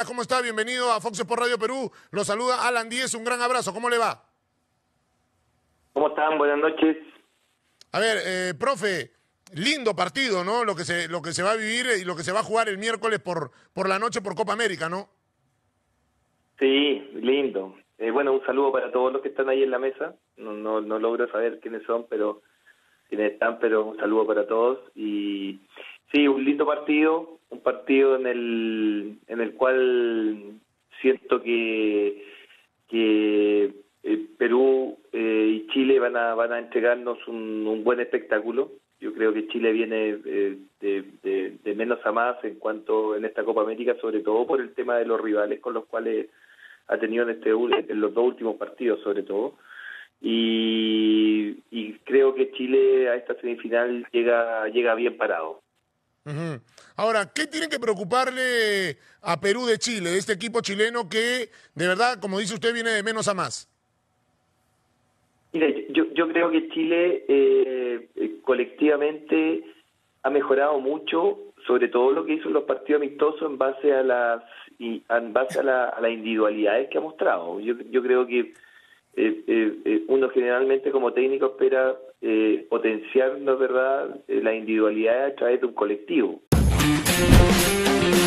¿Cómo está? Bienvenido a Fox Sports Radio Perú. Lo saluda Alan Díez. Un gran abrazo. ¿Cómo le va? ¿Cómo están? Buenas noches. A ver, profe, lindo partido, ¿no? Lo que se va a vivir y lo que se va a jugar el miércoles por la noche por Copa América, ¿no? Sí, lindo. Bueno, un saludo para todos los que están ahí en la mesa. No logro saber quiénes son, pero un saludo para todos. Y sí, un lindo partido, un partido en el cual siento que Perú y Chile van a entregarnos un buen espectáculo. Yo creo que Chile viene de menos a más en esta Copa América, sobre todo por el tema de los rivales con los cuales ha tenido en los dos últimos partidos, sobre todo. Y creo que Chile a esta semifinal llega bien parado. Uh-huh. Ahora, ¿qué tiene que preocuparle a Perú de Chile, de este equipo chileno que, de verdad, como dice usted, viene de menos a más? Mire, yo creo que Chile colectivamente ha mejorado mucho, sobre todo lo que hizo en los partidos amistosos en base a las individualidades que ha mostrado. Yo creo que uno generalmente como técnico espera potenciar, ¿no es verdad?, la individualidad a través de un colectivo.